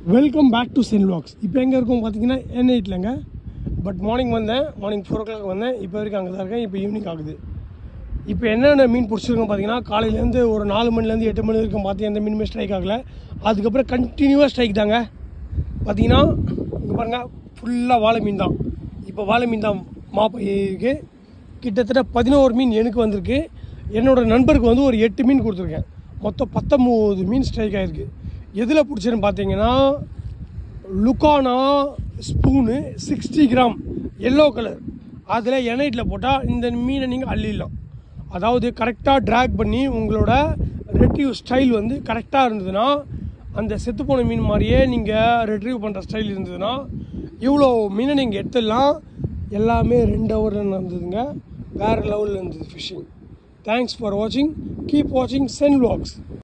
Welcome back to Chen vlogs. இப்போ எங்கே இருக்கும் பார்த்தீங்கன்னா N8லங்க. பட் மார்னிங் 4 o'clock வந்தேன். இப்போ வரைக்கும் அங்கே தான் இருக்கேன். இப்போ ஈவினிங் ஆகுது. இப்போ என்னென்ன மீன் பிடிச்சிருக்கோம் பார்த்தீங்கன்னா, காலையிலேருந்து ஒரு 4 மணிலேருந்து 8 மணி வரைக்கும் பார்த்து எந்த மீனுமே ஸ்ட்ரைக் ஆகலை. அதுக்கப்புறம் கண்டினியூவாக ஸ்ட்ரைக் தாங்க. பார்த்தீங்கன்னா இங்கே பாருங்கள், ஃபுல்லாக வாழை மீன் தான். இப்போ வாழை மீன் தான் இருக்குது. கிட்டத்தட்ட 11 மீன் எனக்கு வந்திருக்கு. என்னோடய நண்பருக்கு வந்து ஒரு 8 மீன் கொடுத்துருக்கேன். மொத்தம் 19 மீன் ஸ்ட்ரைக் ஆகிருக்கு. எதில் பிடிச்சிருன்னு பார்த்தீங்கன்னா, லுக்கானா ஸ்பூனு 60 கிராம் எல்லோ கலர். அதில் N8ல் போட்டால் இந்த மீனை நீங்கள் அள்ளிடலாம். அதாவது கரெக்டாக ட்ராக் பண்ணி உங்களோட ரெட்ரீவ் ஸ்டைல் வந்து கரெக்டாக இருந்ததுன்னா, அந்த செத்துப்போன மீன் மாதிரியே நீங்கள் ரெட்ரீவ் பண்ணுற ஸ்டைல் இருந்ததுன்னா இவ்வளோ மீனை நீங்கள் எடுத்துடலாம். எல்லாமே 2 ஹவர் இருந்ததுங்க. வேறு லெவலில் இருந்தது ஃபிஷ்ஷிங். தேங்க்ஸ் ஃபார் வாட்சிங். கீப் வாட்சிங் சென் வ்ளாக்ஸ்.